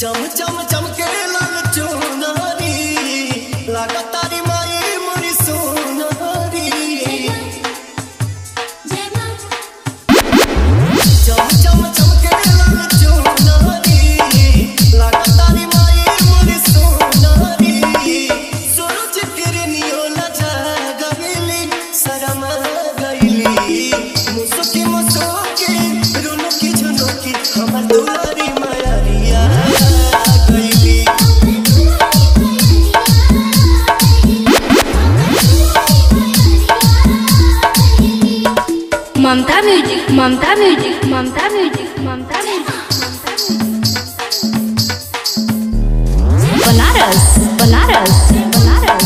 चम चम चमके लाल चुनरी लागा तारी माई मोरी सोनरी। चम चम चमके लाल चुनरी लागा तारी माई मोरी सोनरी। सूरज किरनियो लजा गईली शरम गईली मुसुकी मुसुकी रुनुकी झुनुकी हमर दुलारी मायरिया गईली। Mamta music Mamta music Mamta music Mamta music Banaras Banaras Banaras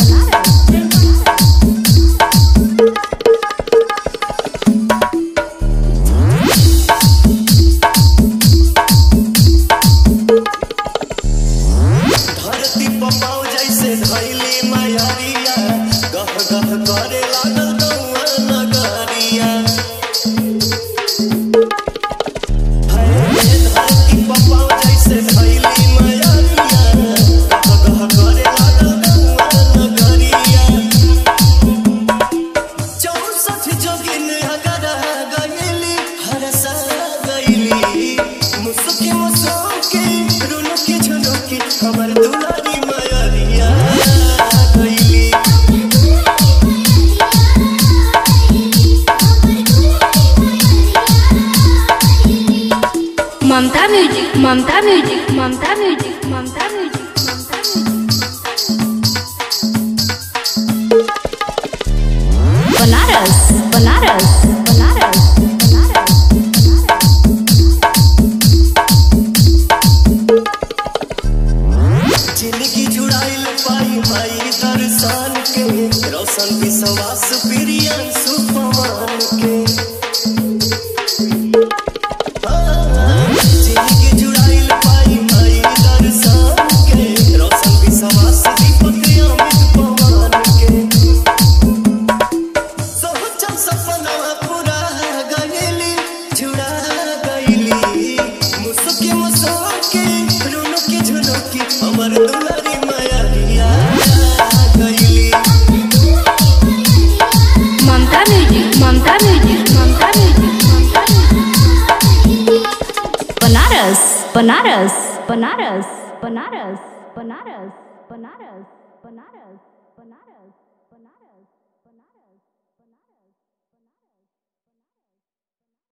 धरती पपाओ जैसे धैली मायरिया गह गह करे लागल गौआ नगरिया। धरती पपाओ जैसे धैली मायरिया गह गह करे लागल गौआ नगरिया। 64 जोगिन अगरा गईली हरसा गईली मुसुकी मुसुकी रुनुकी झुनुकी हमर दुलारी मायरिया गईली। Mamta music Mamta music Mamta music Mamta music Mamta music Banaras Banaras Banaras Banaras जिंदगी जुड़ाइल पाई माई दर्शन के रोशन विश्वास प्रियन सुपमान के। जिंदगी जुड़ाइल पाई माई दर्शन के रोशन विश्वास दीपक अमित पवन के। सोचम सपना पूरा गईली जुड़ा गईली मुसुकी मुसुकी रुनुकी झुनुकी हमर दुलारी मायरिया गईली। Mamta music Mamta music Mamta music Mamta music Banaras Banaras Banaras Banaras Banaras Banaras.